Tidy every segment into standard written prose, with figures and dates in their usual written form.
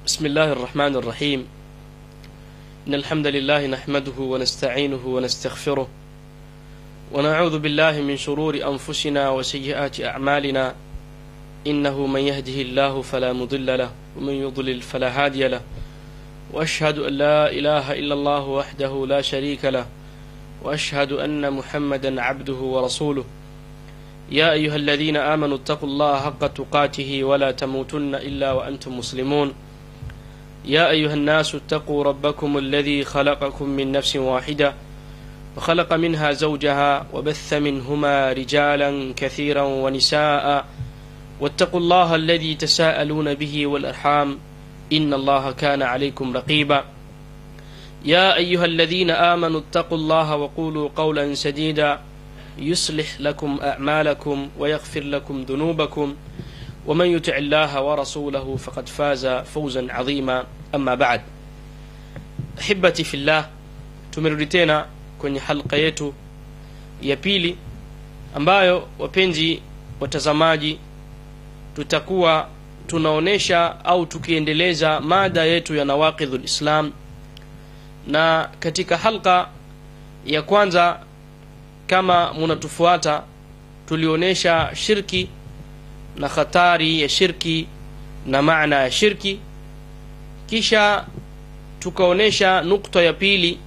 بسم الله الرحمن الرحيم. إن الحمد لله نحمده ونستعينه ونستغفره ونعوذ بالله من شرور أنفسنا وسيئات أعمالنا، إنه من يهده الله فلا مضل له ومن يضلل فلا هادي له، وأشهد أن لا إله إلا الله وحده لا شريك له، وأشهد أن محمدا عبده ورسوله. يا أيها الذين آمنوا اتقوا الله حق تقاته ولا تموتن إلا وأنتم مسلمون. يا أيها الناس اتقوا ربكم الذي خلقكم من نفس واحدة وخلق منها زوجها وبث منهما رجالا كثيرا ونساء، واتقوا الله الذي تساءلون به والأرحام إن الله كان عليكم رقيبا. يا أيها الذين آمنوا اتقوا الله وقولوا قولا سديدا يصلح لكم أعمالكم ويغفر لكم ذنوبكم، ومن يطع الله ورسوله فقد فاز فوزا عظيما. أما بعد، أحبتي في الله, tumerudi tena kwenye halqa yetu ya pili ambayo, wapenzi watazamaji, tutakuwa tunaonesha au tukiendeleza mada yetu ya nawaqidhul Islam. Na katika halqa ya kwanza, kama munatufuata, tulionesha shirki na khatari ya shirki na maana ya shirki. Kisha tukaonesha nukta ya pili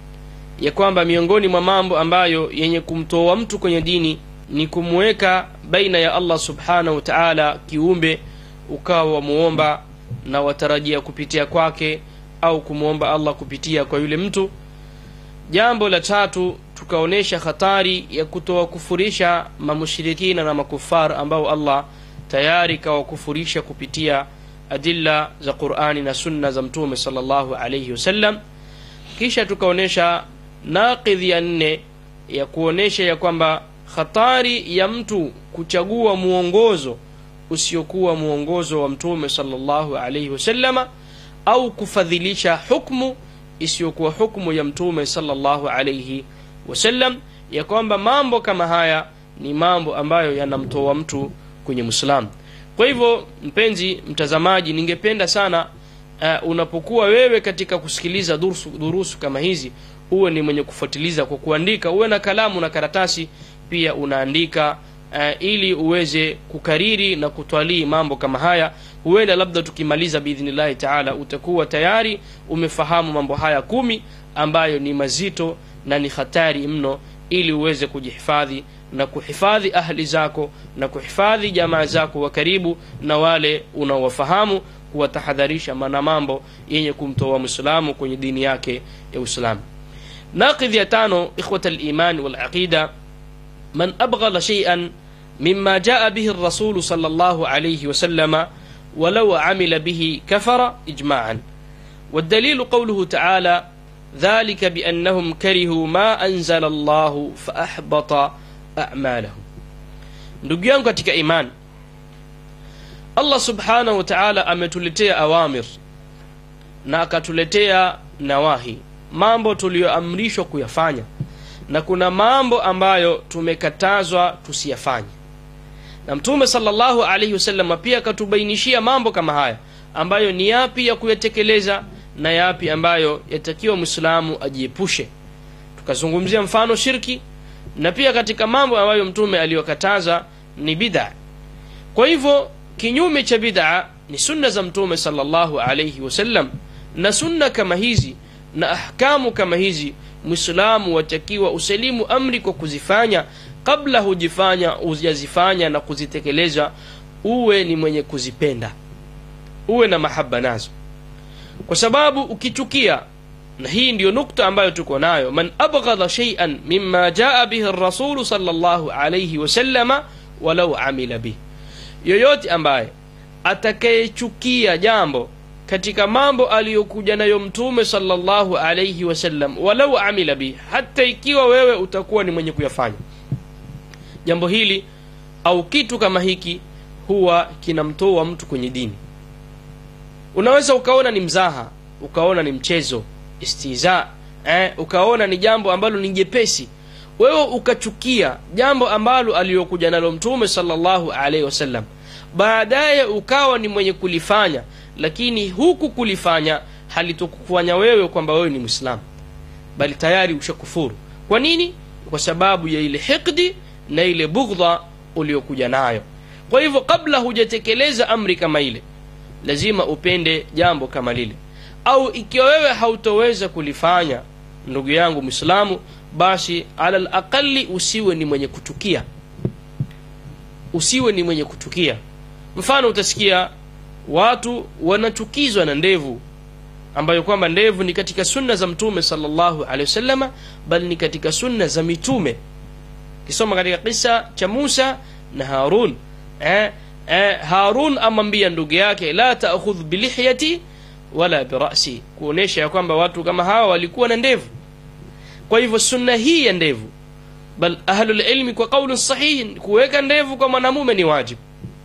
ya kwamba miongoni mwa mambo ambayo yenye kumtoa mtu kwenye dini ni kumweka baina ya Allah subhanahu wa ta'ala kiumbe, ukawa wamuomba na watarajia kupitia kwake au kumuomba Allah kupitia kwa yule mtu. Jambo la tatu, tukaonesha hatari ya kutowakufurisha mamushirikina na makufar ambao Allah tayari kawakufurisha kupitia adilla za Qur'ani na sunna za Mtume sallallahu alayhi wasallam. Kisha tukaonesha naqidhi ya nne ya kuonesha ya kwamba hatari ya mtu kuchagua muongozo usiokuwa muongozo wa Mtume sallallahu alayhi wasallam au kufadhilisha hukumu isiyokuwa hukumu ya Mtume sallallahu alayhi wasallam, ya kwamba mambo kama haya ni mambo ambayo yanamtoa mtu kwenye Muislamu. Kwa hivyo, mpenzi mtazamaji, ningependa sana unapokuwa wewe katika kusikiliza durusu kama hizi, uwe ni mwenye kufuatiliza kwa kuandika, uwe na kalamu na karatasi pia unaandika, ili uweze kukariri na kutwalii mambo kama haya. Huenda labda tukimaliza biidhnillahi ta'ala utakuwa tayari umefahamu mambo haya 10 ambayo ni mazito na ni hatari mno, ili uweze kujihifadhi na kuhifadhi ahli zako na kuhifadhi jamaa zako wa karibu na wale unaowafahamu, kuwatahadharisha na mambo yenye kumtoa Muislamu kwenye dini yake ya Uislamu. Naqidhi ya tano, ikhwata al-iman wal aqida, man abghala shay'an mimma jaa bihi ar-rasul sallallahu alayhi wa sallama walau amila bihi kafara ijma'an, والدليل قوله تعالى ذلك بأنهم كرهوا ما أنزل الله فأحبط أعمالهم. Ndugu yangu katika iman, Allah subhanahu wa ta'ala ametuletea awamir na akatuletea nawahi, mambo tuliyoamrishwa kuyafanya, na kuna mambo ambayo tumekatazwa tusiyafanye. Na Mtume sallallahu alayhi wasallam pia akatubainishia mambo kama haya ambayo ni yapi ya kuyatekeleza na yapi ambayo yatakiwa Muislamu ajiepushe. Tukazungumzia mfano shirki, na pia katika mambo ambayo Mtume aliyokataza ni bid'a. Kwa hivyo, kinyume cha bid'a ni sunna za Mtume sallallahu alayhi wasallam, na sunna kama hizi na ahkamu kama hizi Muislamu watakiwa usalimu amri kwa kuzifanya. Kabla hujazifanya na kuzitekeleza, uwe ni mwenye kuzipenda, uwe na mahaba nazo, kwa sababu ukichukia, na hii ndiyo nukta ambayo tuko nayo, man abghadha shay'an mimma jaa bihi ar-rasul sallallahu alayhi wasallama walau amila bihi, yoyote ambaye atakayechukia jambo katika mambo aliyokuja nayo Mtume sallallahu alayhi wasallam, walau amila bihi, hata ikiwa wewe utakuwa ni mwenye kuyafanya jambo hili au kitu kama hiki, huwa kinamtoa mtu kwenye dini. Unaweza ukaona ni mzaha, ukaona ni mchezo, istiza, ukaona ni jambo ambalo ni jepesi, wewe ukachukia jambo ambalo aliyokuja nalo Mtume sallallahu alayhi wasallam, baadaye ukawa ni mwenye kulifanya, lakini huku kulifanya halitokufanya wewe kwamba wewe ni Muislamu, bali tayari ushakufuru. Kwa nini? Kwa sababu ya ile hikdi na ile bughdha uliokuja nayo. Kwa hivyo kabla hujatekeleza amri kama ile, lazima upende jambo kama lile. Au ikiwa wewe hautoweza kulifanya, ndugu yangu Muislamu, basi alal aqalli usiwe ni mwenye kuchukia. Usiwe ni mwenye kuchukia. Mfano, utasikia watu wanachukizwa na ndevu, ambayo kwamba ndevu ni katika sunna za Mtume sallallahu alaihi wasallam, bali ni katika sunna za mitume. Kisoma katika kisa cha Musa na Harun, Harun amwambia ndugu yake, la ta'khudh bilihyati wala birasi, kuonesha kwamba watu kama hawa walikuwa na ndevu. Kwa hivyo sunna hii ya ndevu, bal ahlul ilmi kwa kauli sahihi, kuweka ndevu kwa mwanamume ni wajibu.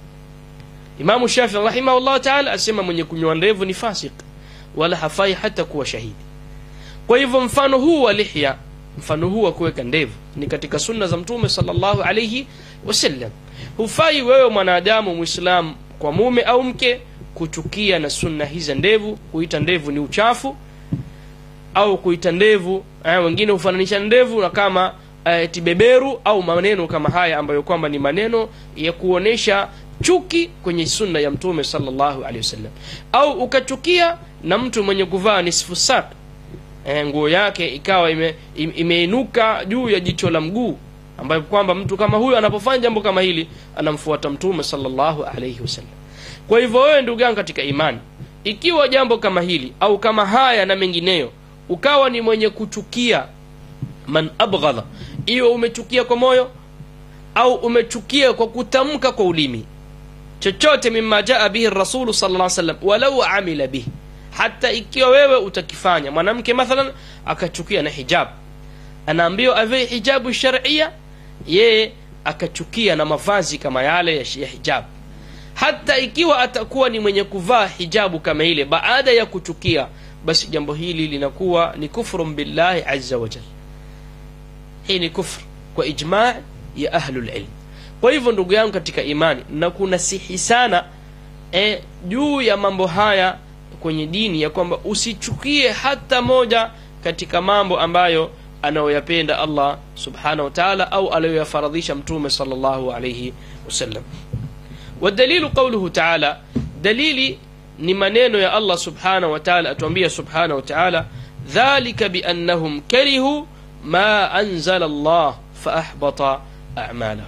Imam Shafi'i rahimahullah ta'ala asema mwenye kunyoa ndevu ni fasik, wala hafai hata kuwa shahidi. Kwa hivyo mfano huu wa lihya, mfano huu wa kuweka ndevu ni katika sunna za Mtume sallallahu alayhi wasallam. Hufai wewe mwanadamu Muislamu kwa mume au mke kuchukia na sunna hizi ndevu, kuita ndevu ni uchafu, au kuita ndevu, wengine hufananisha ndevu na kama tibeberu au maneno kama haya ambayo kwamba ni maneno ya kuonesha chuki kwenye sunna ya Mtume sallallahu alaihi wasallam. Au ukachukia na mtu mwenye kuvaa nisfu sak, nguo yake ikawa imeinuka juu ya jicho la mguu, ambayo kwamba mtu kama huyo anapofanya jambo kama hili anamfuata Mtume sallallahu alaihi wasallam. Kwa hivyo wewe ndugu yangu katika imani, ikiwa jambo kama hili au kama haya na mengineyo ukawa ni mwenye kuchukia, man abghadha, iyo umechukia kwa moyo au umechukia kwa kutamka kwa ulimi, chochote mimma jaa bihi Rasul sallallahu alaihi wasallam walau amila bihi, hata ikiwa wewe utakifanya. Mwanamke mathalan akachukia na hijab, anaambiwa avae hijabu sharia, yeye akachukia na mavazi kama yale ya hijab, hata ikiwa atakuwa ni mwenye kuvaa hijabu kama ile baada ya kuchukia, basi jambo hili linakuwa ni kufru billahi azza wa jalla. Hii ni kufru kwa ijma' ya ahlul ilm. Kwa hivyo ndugu yangu katika imani, na kuna sihi sana juu ya mambo haya kwenye dini, ya kwamba usichukie hata moja katika mambo ambayo anayoyapenda Allah subhanahu wa ta'ala au aliyoyafaradhisha Mtume sallallahu alayhi wasallam. Wadalilu qawluhu ta'ala, dalili ni maneno ya Allah subhanahu wa ta'ala, atuambia subhanahu wa ta'ala, dhalika biannahum karihu ma anzala Allah fa ahbata a'malahum.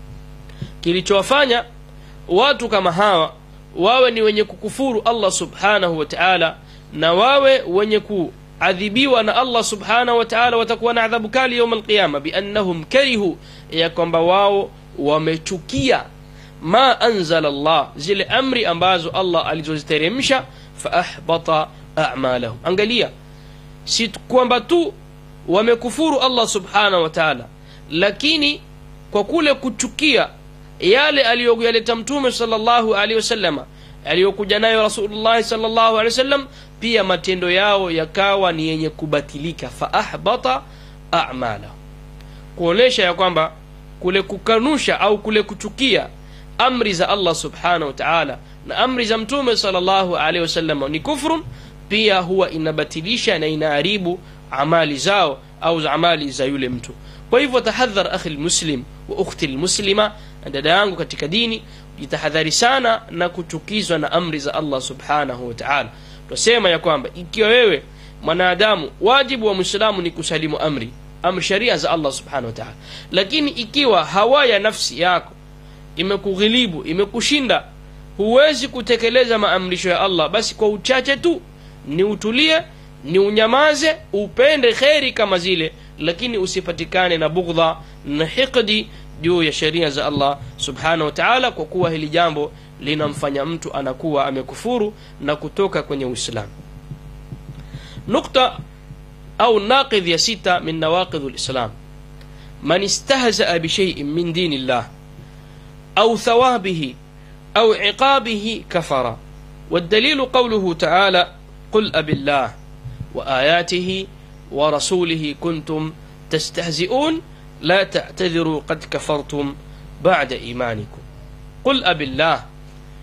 Kilichowafanya watu kama hawa wawe ni wenye kukufuru Allah subhanahu wa ta'ala, na wawe wenye kuadhibiwa na Allah subhanahu wa ta'ala, watakuwa na adhabu kali يوم القيامة, biannahum karihu, ya kwamba wao wamechukia ma anzala Allah, zile amri ambazo Allah alizoziteremsha, fa ahbata a'malahum. Angalia, si kwamba tu wamekufuru Allah subhanahu wa ta'ala, lakini kwa kule kuchukia yale aliyoyaleta Mtume sallallahu alaihi wasallam, aliyokuja nayo Rasulullah sallallahu alaihi wasallam, pia matendo yao yakawa ni yenye kubatilika, fa ahbata a'malahum. Kuonesha ya kwamba kule kukanusha au kule kuchukia amri za Allah subhanahu wa ta'ala na amri za Mtume sallallahu alaihi wasallam ni kufrun, pia huwa inabatilisha na inaharibu amali zao au amali za yule mtu. Kwa hivyo tahadhar akhi almuslim wa ukhti almuslima, dada yangu katika dini, jitahadhari sana na kuchukizwa na amri za Allah subhanahu wa ta'ala. Tusema ya kwamba ikiwa wewe mwanadamu, wajibu wa Muislamu ni kusalimu amri sharia za Allah subhanahu wa ta'ala, lakini ikiwa hawa ya nafsi yako imekughilibu, imekushinda, huwezi kutekeleza maamrisho ya Allah, basi kwa uchache tu ni utulie, ni unyamaze, upende khairi kama zile, lakini usipatikane na bughdha na hiqdi juu ya sheria za Allah subhanahu wa ta'ala, kwa kuwa hili jambo linamfanya mtu anakuwa amekufuru na kutoka kwenye Uislamu. Nukta au naqidh ya sita min nawaqidh al-islam, man istahza'a bi shay'in min dinillah أو ثوابه أو عقابه كفر. والدليل قوله تعالى قل أب الله وآياته ورسوله كنتم تستهزئون لا تعتذروا قد كفرتم بعد إيمانكم. قل أب الله،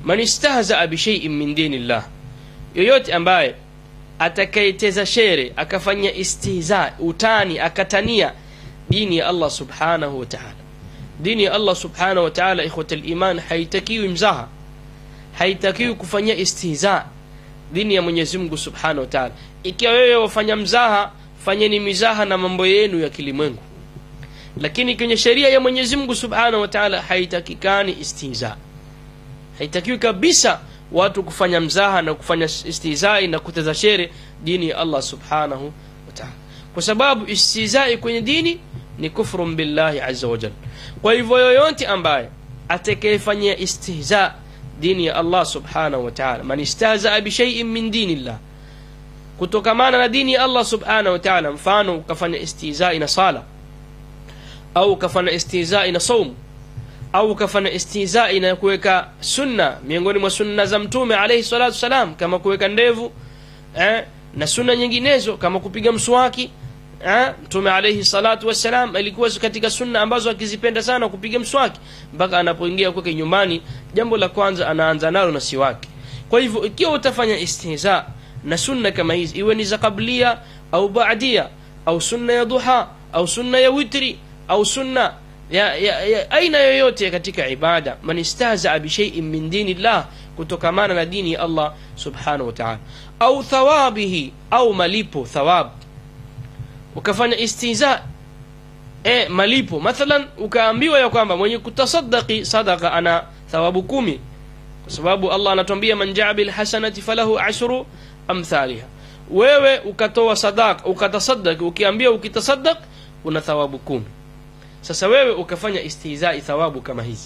man istahza'a bi shay'in min dinillah, yoyote ambaye atakayeteza shere akafanya istihza, utani, akatania dini ya Allah subhanahu wa ta'ala. Dini ya Allah subhanahu wa ta'ala, ikhwatul iman, haitakiwi mzaha, haitakiwi kufanya istihza. Dini ya Mwenyezi Mungu subhanahu wa ta'ala, ikiwa wewe wafanya mzaha, fanyeni mizaha na mambo yenu ya kilimwengu, lakini kwenye sheria ya Mwenyezi Mungu subhanahu wa ta'ala haitakikani istihza. Haitakiwi kabisa watu kufanya mzaha na kufanya istihzai na kuteza shere dini ya Allah subhanahu wa ta'ala, kwa sababu istihzai kwenye dini ni kufru billahi azza wa jalla. Kwa hivyo yoyote ambaye atakayefanyia istihza dini ya Allah subhanahu wa ta'ala, man istahza bi shay'in min dinillah, kutokamana na dini ya Allah subhanahu wa ta'ala, mfano ukafanya istihza na sala, au ukafanya istihza na saum, au ukafanya istihza na kuweka sunna miongoni mwa sunna za Mtume alayhi salatu wasalam, kama kuweka ndevu na sunna nyinginezo kama kupiga mswaki. Mtume alayhi salatu wasalam alikuwa katika sunna ambazo akizipenda sana kupiga mswaki, mpaka anapoingia kwake nyumbani jambo la kwanza anaanza nalo na siwaki. Kwa hivyo ikiwa utafanya istihza na sunna kama hizi, iwe ni za qablia au baadia, au sunna ya duha, au sunna ya witri, au sunna ya aina yoyote katika ibada, man istahza bi shay'in min dinillah, kutokamana na dini ya Allah subhanahu wa ta'ala, au thawabihi, au malipo, thawab, ukafanya istihza malipo. Mathalan ukaambiwa ya kwamba mwenye kutasaddaqi sadaqa ana thawabu 10, kwa sababu Allah anatuambia man ja'a bil hasanati falahu 10 amthaliha. Wewe ukatoa sadaqa, ukatasaddaqi, ukiambiwa ukitasaddaq una thawabu 10. Sasa wewe ukafanya istihzai thawabu kama hizi,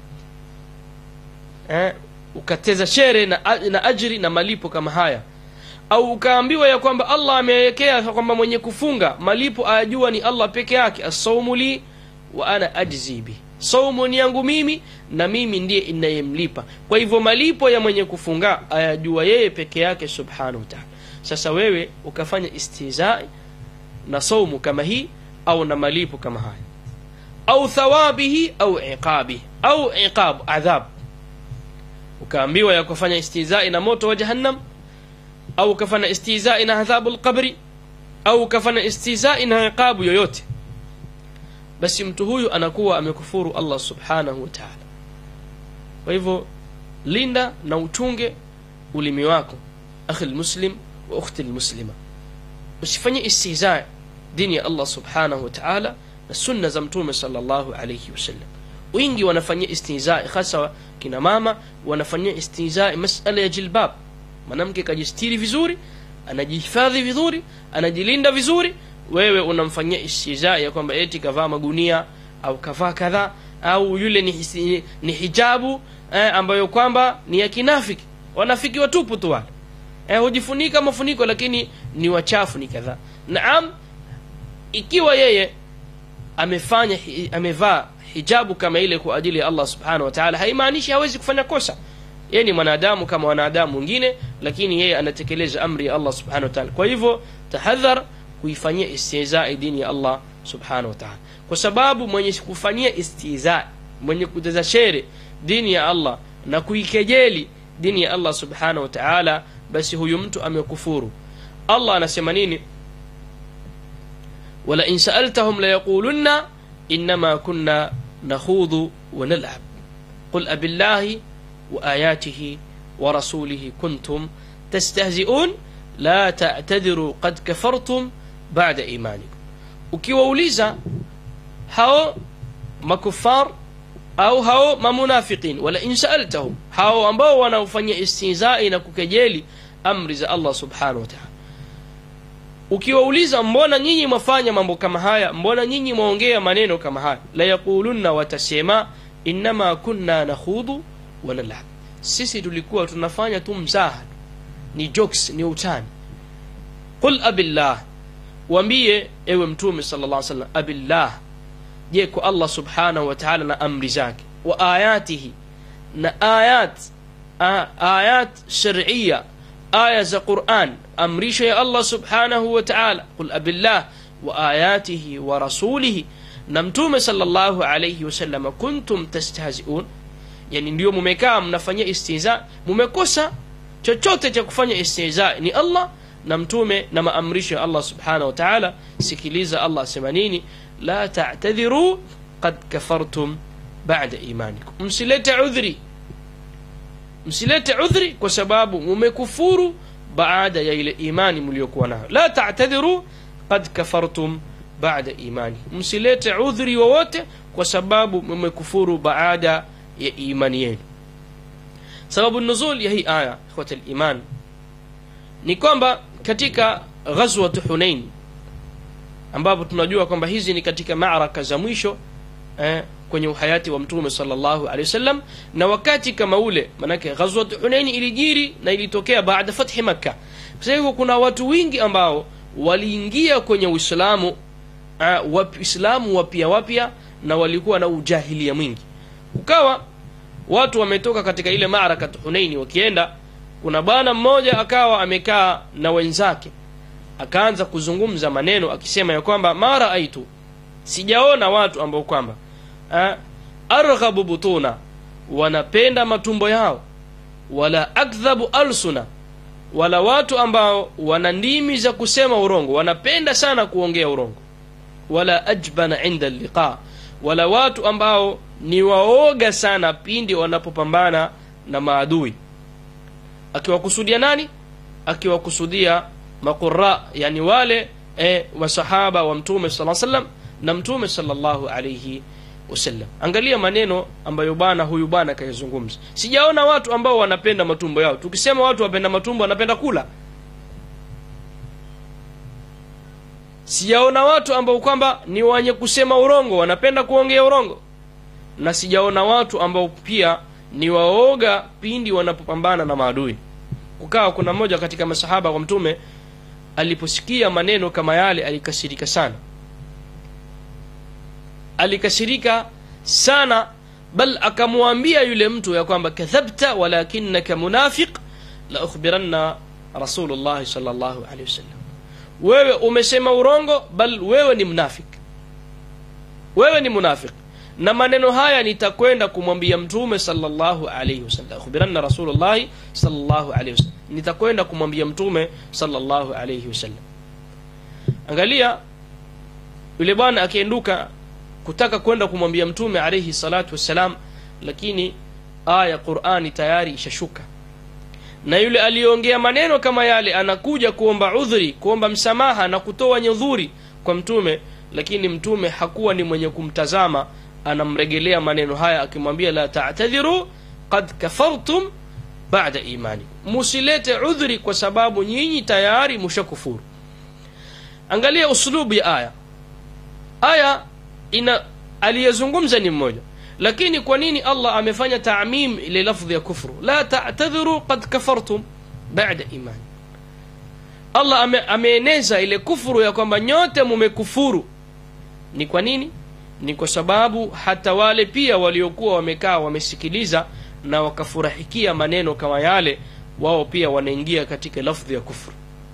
ukateza shere na ajri na malipo kama haya, au ukaambiwa ya kwamba Allah amewekea kwamba mwenye kufunga malipo ayajua ni Allah peke yake, as-sawmu li wa ana ajzi bi, saumu ni yangu mimi na mimi ndiye ninayemlipa. Kwa hivyo malipo ya mwenye kufunga ayajua yeye peke yake subhanahu wa ta'ala. Sasa wewe ukafanya istihzai na saumu kama hii, au na malipo kama haya, au thawabihi au iqabi, au iqab, adhab, ukaambiwa ya kufanya istihzai na moto wa jahannam, au kafanya istihzai na adhabul qabri, au kafanya istihzai na iqabu yoyote, basi mtu huyu anakuwa amekufuru Allah subhanahu wa ta'ala. Kwa hivyo linda na utunge ulimi wako, akhi almuslim wa ukhti almuslima, usifanye istihzai dini ya Allah subhanahu wa ta'ala na sunna za Mtume sallallahu alayhi wasallam. Wengi wanafanyia istihzai, hasa kina mama wanafanyia istihzai masala ya jilbab. Mwanamke kajistiri vizuri, anajihifadhi vizuri, anajilinda vizuri, wewe unamfanyia istihzai ya kwamba eti kavaa magunia au kavaa kadha, au yule ni hijabu ambayo kwamba ni ya kinafiki. Wanafiki watupu tu wale, hujifunika mafuniko lakini ni wachafu, ni kadha. Naam, ikiwa yeye amevaa hijabu kama ile kwa ajili ya Allah subhanahu wa ta'ala, haimaanishi hawezi kufanya kosa. Yeye ni mwanadamu kama wanadamu mwingine, lakini yeye anatekeleza amri ya Allah subhanahu wa ta'ala. Kwa hivyo tahadhar kuifanyia istihzai dini ya Allah subhanahu wa ta'ala, kwa sababu mwenye kufanyia istihzai, mwenye kuteza shere dini ya Allah na kuikejeli dini ya Allah subhanahu wa ta'ala, basi huyu mtu amekufuru. Allah anasema nini? wala in sa'altahum la yaqulunna inma kunna nakhudhu wa nal'ab qul abillahi wa ayatihi wa rasulihi kuntum tastahzi'un la ta'tadiru qad kafartum ba'da imanikum. Ukiwauliza hao makufar au hao mamunafiqin, wala in sa'altahum, hao ambao wanaofanya istihzai na kukejeli amri za Allah subhanahu wa ta'ala, ukiwauliza mbona nyinyi mfanya mambo kama haya, mbona nyinyi muongea maneno kama haya, la yaqulunna, watasema inma kunna nakhudhu wa nal'ab, sisi tulikuwa tunafanya tu mzaha, ni jokes, ni utani. Qul abillah, waambie ewe Mtume sallallahu alaihi wasallam, abillah, je kwa Allah subhanahu wa ta'ala na amri zake, wa ayatihi, na ayat shar'iyya, aya za Qur'an, amrisho ya Allah subhanahu wa ta'ala. Qul abillah wa ayatihi wa rasulihi, na Mtume sallallahu alayhi wasallam, kuntum tastahzi'un, yani ndio mumekaa mnafanyia istihza, mumekosa chochote cha kufanya istihza ni Allah na mtume na maamrisho ya Allah subhanahu wa ta'ala. Sikiliza Allah asema nini, la ta'tadhiru qad kafartum ba'da imanikum, msilete udhri kwa sababu mumekufuru baada ya ile imani mliokuwa nayo. La ta'tadhiru qad kafartum ba'da imanikum, msilete udhri wowote kwa sababu mumekufuru baada ya imani yenu. Sababu nuzul ya hii aya ikhwata al-iman ni kwamba katika ghazwat Hunain, ambapo tunajua kwamba hizi ni katika maaraka za mwisho kwenye uhayati wa mtume sallallahu alaihi wasallam, na wakati kama ule, manake ghazwat Hunain ilijiri na ilitokea baada fathi Makkah. Kwa hivyo kuna watu wengi ambao waliingia kwenye Uislamu, Waislamu wapya na walikuwa na ujahilia mwingi. Ukawa watu wametoka katika ile maaraka Hunain wakienda, kuna bwana mmoja akawa amekaa na wenzake, akaanza kuzungumza maneno akisema ya kwamba mara aitu, sijaona watu ambao kwamba arghabu butuna, wanapenda matumbo yao, wala akdhabu alsuna, wala watu ambao wana ndimi za kusema urongo, wanapenda sana kuongea urongo, wala ajbana inda liqa, wala watu ambao ni waoga sana pindi wanapopambana na maadui. Akiwakusudia nani? Akiwakusudia maqurra, yani wale masahaba wa mtume sallallahu alaihi wasallam na mtume sallallahu alaihi wasallam. Angalia maneno ambayo huyu bwana kayazungumza, sijaona watu ambao wanapenda matumbo yao. Tukisema watu wapenda matumbo, wanapenda kula. Sijaona watu ambao kwamba ni wenye kusema urongo, wanapenda kuongea urongo. Na sijaona watu ambao pia ni waoga pindi wanapopambana na maadui. Kukawa kuna mmoja katika masahaba wa mtume aliposikia maneno kama yale alikasirika sana, bal akamwambia yule mtu ya kwamba kadhabta walakinaka munafiq la ukhbiranna Rasulullah sallallahu alaihi wasallam, wewe umesema urongo, bal wewe ni munafik, na maneno haya nitakwenda kumwambia mtume sallallahu alaihi wasallam. Ukhbiranna Rasulullah sallallahu alaihi wasallam, nitakwenda kumwambia mtume sallallahu alaihi wasallam. Angalia, yule bwana akienduka kutaka kwenda kumwambia mtume alayhi salatu wassalam, lakini aya Qur'ani tayari ishashuka, na yule aliongea maneno kama yale anakuja kuomba udhuri, kuomba msamaha na kutoa nyudhuri kwa mtume, lakini mtume hakuwa ni mwenye kumtazama, anamregelea maneno haya akimwambia la ta'tadhiru qad kafartum ba'da imani, musilete udhuri kwa sababu nyinyi tayari mshakufuru. Angalia uslubu ya aya aliyezungumza ni mmoja, lakini kwa nini Allah amefanya ta'mim ile lafzi ya kufru, la ta'tadhiru qad kafartum ba'da imani? Allah ameeneza ile kufuru ya kwamba nyote mumekufuru. Ni kwa nini? Ni kwa sababu hata wale pia waliokuwa wamekaa wamesikiliza na wakafurahikia maneno kama yale, wao pia wanaingia katika lafzi ya kufru,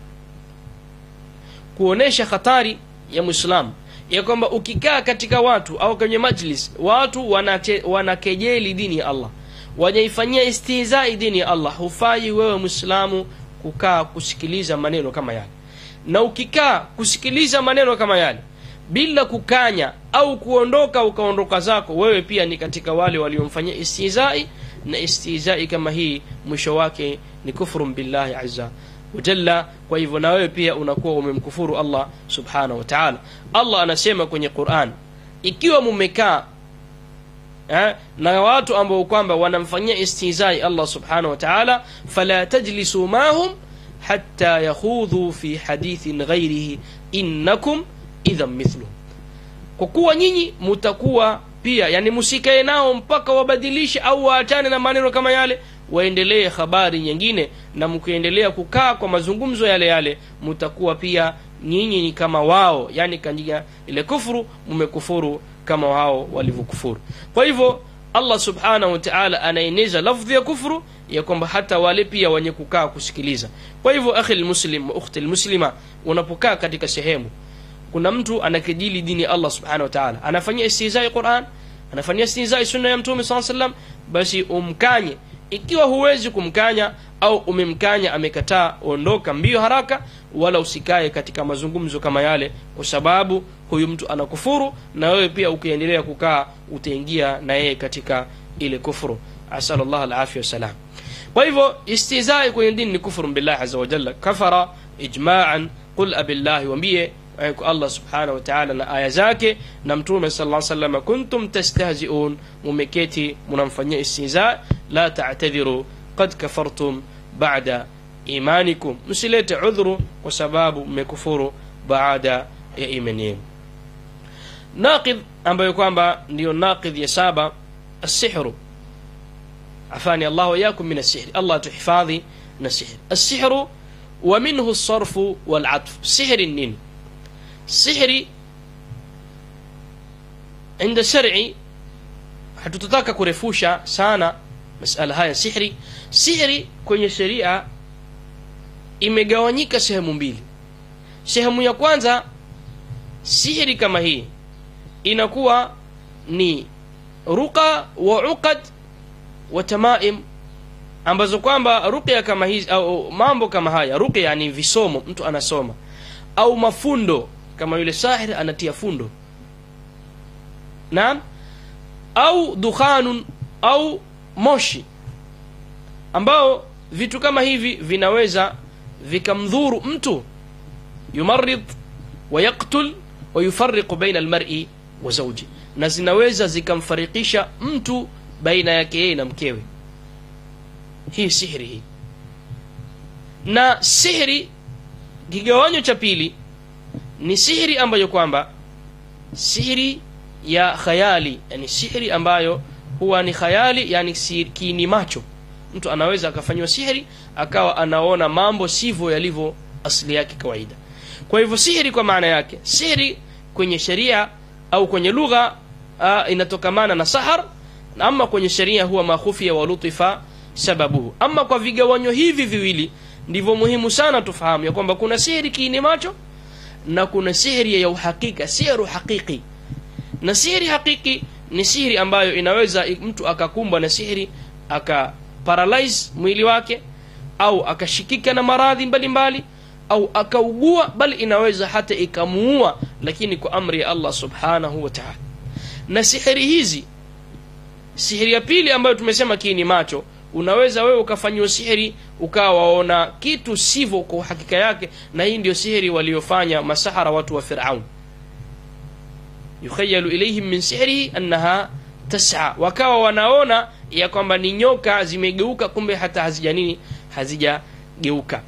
kuonesha hatari ya Muislamu ya kwamba ukikaa katika watu au kwenye majlis watu wanakejeli dini ya Allah, wanaifanyia istihzai dini ya Allah, hufai wewe Muislamu kukaa kusikiliza maneno kama yale. Na ukikaa kusikiliza maneno kama yale bila kukanya au kuondoka ukaondoka zako, wewe pia ni katika wale waliomfanyia istihzai, na istihzai kama hii mwisho wake ni kufuru billahi azza wajalla. Kwa hivyo na wewe pia unakuwa umemkufuru Allah subhanahu wa ta'ala. Allah anasema kwenye Qur'an, ikiwa mumekaa na watu ambao kwamba wanamfanyia istihzai Allah subhanahu wa ta'ala, fala tajlisu mahum hatta yakhudhu fi hadithin ghairihi innakum idhan mithlu, kwa kuwa nyinyi mutakuwa pia, yani musikae nao mpaka wabadilishe au waachane na maneno kama yale, waendelee habari nyingine, na mkiendelea kukaa kwa mazungumzo yale mutakuwa pia nyinyi ni kama wao, yani kanjia ile kufuru mumekufuru kama wao walivyokufuru. Kwa hivyo Allah subhanahu wa ta'ala anaeneza lafzi ya kufuru ya kwamba hata wale pia wenye kukaa kusikiliza. Kwa hivyo akhi almuslim wa ukhti almuslima, unapokaa katika sehemu kuna mtu anakejeli dini Allah subhanahu wa ta'ala, anafanyia istihzai Qur'an, anafanyia istihzai sunna ya mtume sallallahu alaihi wasallam, basi umkanye. Ikiwa huwezi kumkanya au umemkanya amekataa, ondoka mbio haraka, wala usikae katika mazungumzo kama yale, kwa sababu huyu mtu anakufuru, na wewe pia ukiendelea kukaa utaingia na yeye katika ile kufuru. Asallallahu alafia wasalam. Kwa hivyo istizai kwenye dini ni kufuru billahi azza wa jalla, kafara ijma'an. Qul abillahi, wambie Allah subhanahu wa ta'ala na aya zake na mtume sallallahu alayhi wasallam, kuntum tastahzi'un, mumeketi munamfanyia istihza, la ta'tadhiru qad kafartum ba'da imanikum, msilete udhuru kwa sababu mmekufuru baada ya imani yenu. Naqidh ambayo kwamba ndio naqidh ya saba, as-sihru. afani Allah wa yakum min as-sihr, Allah tuhifadhi na sihr. As-sihru wa minhu as-sarfu wal-'atf. sihri nini? sihri inda shar'i, hatutaka kurefusha sana masala haya. Sihri kwenye sheria imegawanyika sehemu mbili. Sehemu ya kwanza, sihri kama hii inakuwa ni ruqa wa uqad wa tamaim, ambazo kwamba ruqya kama hizi au mambo kama haya, ruqya yani visomo mtu anasoma, au mafundo kama yule sahir anatia fundo, naam, au dukhanun au moshi, ambao vitu kama hivi vinaweza vikamdhuru mtu, yumarrid wa yaqtul wa yufarriqu baina almar'i wa zawji, na zinaweza zikamfarikisha mtu baina yake yeye na mkewe. Hii sihri hii. Na sihri kigawanyo cha pili ni sihri ambayo kwamba sihri ya khayali, yani sihri ambayo huwa ni khayali, yani kiini macho. Mtu anaweza akafanywa sihri akawa anaona mambo sivyo yalivyo asili yake kawaida. Kwa hivyo sihri kwa maana yake, sihri kwenye sharia au kwenye lugha inatokamana na sahar, na ama kwenye sharia huwa makhufiya wa lutifa sababuhu. Ama kwa vigawanyo hivi viwili ndivyo muhimu sana tufahamu ya kwamba kuna sihri kiini macho na kuna sihri ya uhakika, sihru hakiki. Na sihri hakiki ni sihri ambayo inaweza mtu akakumbwa na sihri akaparalyze mwili wake, au akashikika na maradhi mbalimbali, au akaugua, bali inaweza hata ikamuua, lakini kwa amri ya Allah subhanahu wa ta'ala. Na sihri hizi, sihri ya pili ambayo tumesema kiini macho, unaweza wewe ukafanywa sihri ukawaona kitu sivyo kwa hakika yake, na hii ndio sihri waliofanya masahara watu wa Firaun. Yukhayalu ilayhim min sihrihi annaha tas'a, wakawa wanaona ya kwamba ni nyoka zimegeuka, kumbe hata hazijageuka.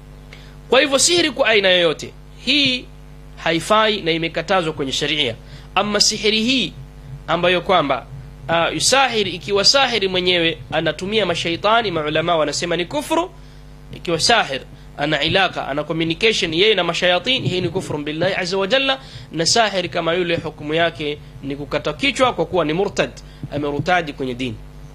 Kwa hivyo sihri kwa aina yoyote hii haifai na imekatazwa kwenye sharia. Ama sihri hii ambayo kwamba yusahiri, ikiwa sahiri mwenyewe anatumia mashaitani, maulama wanasema ni kufru. Ikiwa sahir ana ilaka, ana communication yeye na mashayatin, hii ni kufru billahi azza wa jalla. Na sahir kama yule hukumu yake ni kukata kichwa, kwa kuwa ni murtad, amerutadi kwenye dini.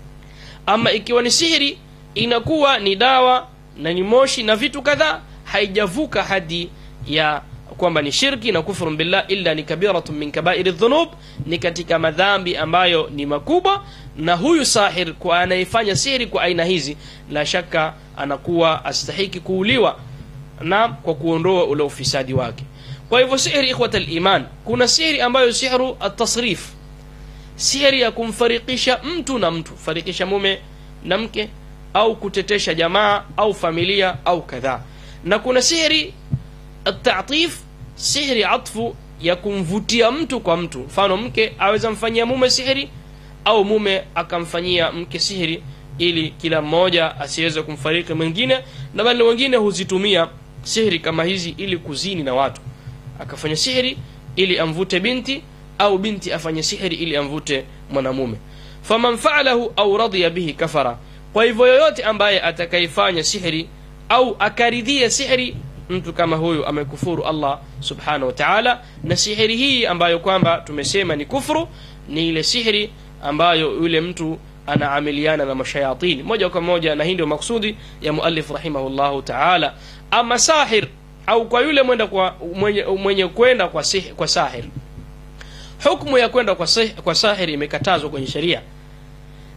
Ama ikiwa ni sihiri inakuwa ni dawa na ni moshi na vitu kadhaa, haijavuka hadi ya kwamba ni shirki na kufru billah, illa ni kabiratun min kaba'iri dhunub, ni katika madhambi ambayo ni makubwa. Na huyu sahir kwa anayefanya sihiri kwa aina hizi, la shaka anakuwa astahiki kuuliwa na kwa kuondoa ule ufisadi wake. Kwa hivyo sihiri, ikhwata al-iman, kuna sihiri ambayo sihru at-tasrif, sihiri ya kumfarikisha mtu na mtu, farikisha mume na mke, au kutetesha jamaa au familia au kadhaa. Na kuna sihiri at-ta'tif, sihri atfu ya kumvutia mtu kwa mtu. Mfano, mke aweza mfanyia mume sihiri au mume akamfanyia mke sihiri, ili kila mmoja asiweze kumfariki mwingine. Na bali wengine huzitumia sihiri kama hizi ili kuzini na watu, akafanya sihiri ili amvute binti, au binti afanye sihiri ili amvute mwanamume. Faman fa'alahu au radiya bihi kafara. Kwa hivyo yoyote ambaye atakayefanya sihiri au akaridhia sihiri, mtu kama huyu amekufuru Allah subhanahu wa ta'ala. Na sihiri hii ambayo kwamba tumesema ni kufru, ni ile sihiri ambayo yule mtu anaamiliana na mashayatini moja kwa moja, na hii ndio maksudi ya muallif rahimahullahu ta'ala. Ama sahir, au kwa yule mwenye kwenda kwa sahir, hukumu ya kwenda kwa sahir imekatazwa kwenye sharia.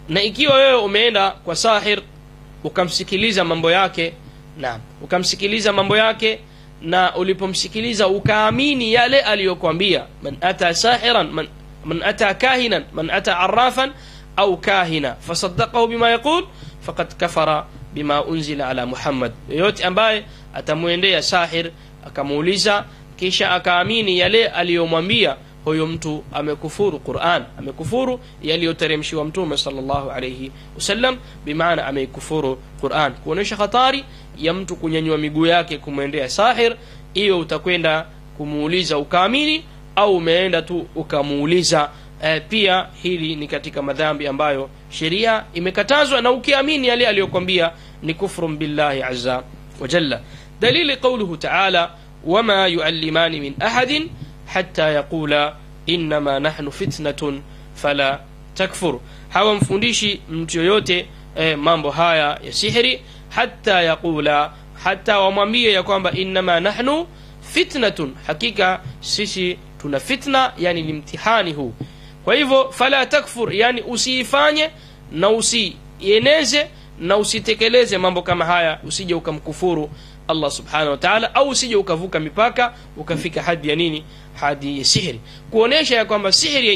Na ikiwa wewe umeenda kwa sahir ukamsikiliza mambo yake, naam, ukamsikiliza mambo yake, na ulipomsikiliza ukaamini yale aliyokuambia, man ata sahiran man ata kahinan man ata arrafan au kahina fasaddaqahu bima yaqul faqad kafara bima unzila ala Muhammad. Yote ambaye atamuendea sahir akamuuliza kisha akaamini yale aliyomwambia, huyo mtu amekufuru Qur'an, amekufuru yaliyoteremshwa mtume sallallahu alayhi wasallam, bimaana amekufuru Qur'an. Kuonesha hatari ya mtu kunyanyua miguu yake kumwendea sahir, hiyo utakwenda kumuuliza ukaamini au umeenda tu ukamuuliza. Pia hili ni katika madhambi ambayo sheria imekatazwa, na ukiamini yale aliyokuambia ni kufru billahi azza wa jalla. Dalili qawluhu ta'ala wama yuallimani min ahadin hatta yaqula inma nahnu fitnatun fala takfur. Hawamfundishi mtu yoyote mambo haya ya sihiri hatta yaqula, hatta wamwambie ya kwamba inma nahnu fitnatun, hakika sisi tuna fitna, yani ni mtihani huu. Kwa hivyo fala takfur, yani usifanye na usieneze na usitekeleze mambo kama haya, usije ukamkufuru Allah subhanahu wa ta'ala, au usije ukavuka mipaka ukafika hadi ya nini, hadi ya sihiri. Kuonesha ya kwamba sihiri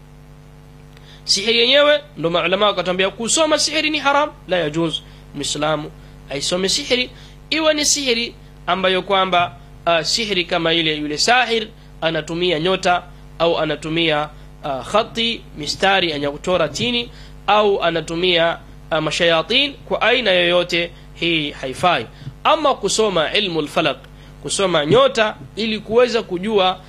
yenyewe ndo maulama wakatambia kusoma sihiri ni haram, la yajuz muislamu aisome sihiri, iwe ni sihiri ambayo kwamba sihiri kama ile yule sahir anatumia nyota au anatumia khati mistari anayochora chini au anatumia mashayatin, kwa aina yoyote hii haifai. Ama kusoma ilmu al-falaq, kusoma nyota ili kuweza kujua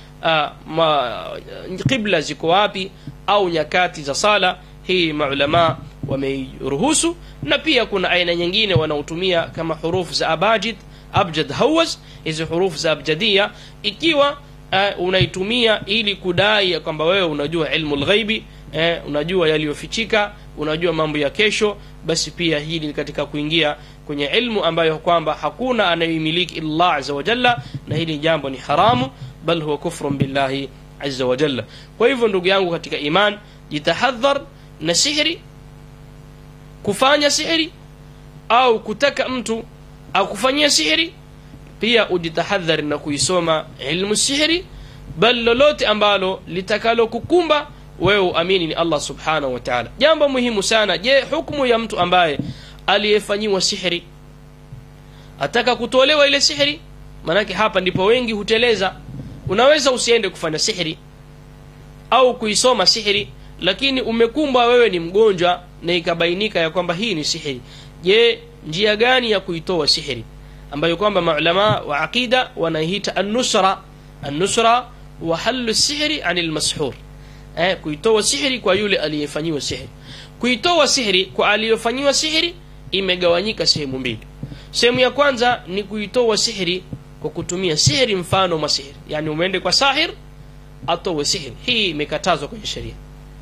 qibla ziko wapi au nyakati za sala, hii maulama wameruhusu. Na pia kuna aina nyingine wanaotumia kama hurufu za abjad hawaz, hizo hurufu za abjadia, ikiwa unaitumia ili kudai kwamba wewe unajua ilmu al-ghaibi, unajua yaliyofichika, unajua mambo ya kesho, basi pia hili katika kuingia kwenye ilmu ambayo kwamba hakuna anayemiliki illa Allah azza wa jalla, na hili jambo ni haramu, bal huwa kufrun billahi azza wa jalla. Kwa hivyo ndugu yangu katika iman, jitahadhar na sihiri, kufanya sihiri au kutaka mtu akufanyia sihiri. Pia ujitahadhari na kuisoma ilmu sihiri, bal lolote ambalo litakalo kukumba wewe uamini ni Allah subhanahu wa ta'ala. Jambo muhimu sana, je, hukumu ya mtu ambaye aliyefanyiwa sihiri ataka kutolewa ile sihiri? Manake hapa ndipo wengi huteleza. Unaweza usiende kufanya sihiri au kuisoma sihiri, lakini umekumbwa wewe ni mgonjwa na ikabainika ya kwamba hii ni sihiri. Je, njia gani ya kuitoa sihiri, ambayo kwamba maulama wa aqida wanaita an-nusra wa hallu sihri anil mashhur, kuitoa sihiri kwa yule aliyefanyiwa sihiri. Kuitoa sihiri kwa aliyefanyiwa sihiri imegawanyika sehemu mbili. Sehemu ya kwanza ni kuitoa sihiri kwa kutumia sihiri mfano wa sihiri, yani umeende kwa sahir atoe sihiri. Hii imekatazwa kwenye sheria,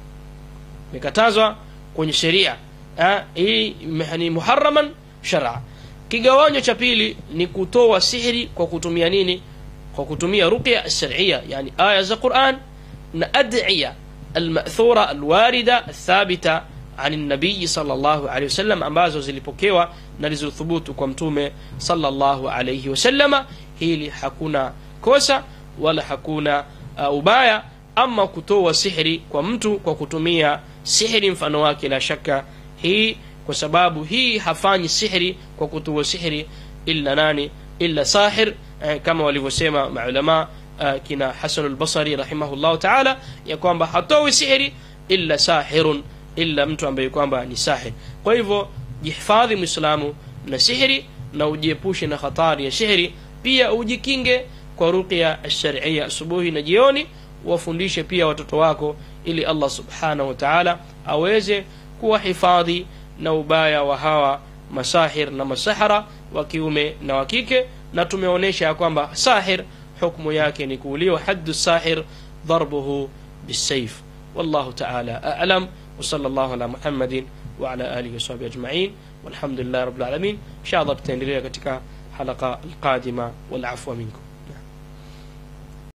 imekatazwa kwenye sheria, hii ni muharraman shar'a. Kigawanyo cha pili ni kutoa sihiri kwa kutumia nini? Kwa kutumia ruqya as-shar'iyya, yani aya za Qur'an na ad'iya al-ma'thura al-warida al-thabita عن النبي صلى الله عليه وسلم, ambazo zilipokewa na zilizothubutu kwa mtume sallallahu alayhi wasallam. Hili hakuna kosa wala hakuna ubaya. Ama kutoa sihiri kwa mtu kwa kutumia sihiri mfano wake, la shaka hii, kwa sababu hii hafanyi sihiri kwa kutoa sihiri illa nani? Illa sahir, kama walivyosema maulama kina Hasan al-Basri rahimahullah ta'ala, ya kwamba hatoi sihiri illa sahirun, illa mtu ambaye kwamba ni sahir. Kwa hivyo jihifadhi muislamu na sihiri na ujiepushe na hatari ya sihiri. Pia ujikinge kwa ruqya ash-shar'iyya asubuhi na jioni. Wafundishe pia watoto wako ili Allah subhanahu wa ta'ala aweze kuwahifadhi na ubaya wa hawa masahir na masahara wa kiume na wa kike. Na tumeonesha ya kwamba sahir hukumu yake ni kuuliwa, haddu sahir darbuhu bisayf. Wallahu ta'ala a'lam. وصلى الله على محمد وعلى آله وصحبه أجمعين والحمد لله رب العالمين. إن شاء الله بتنريها katika حلقة القادمة والعفو منكم.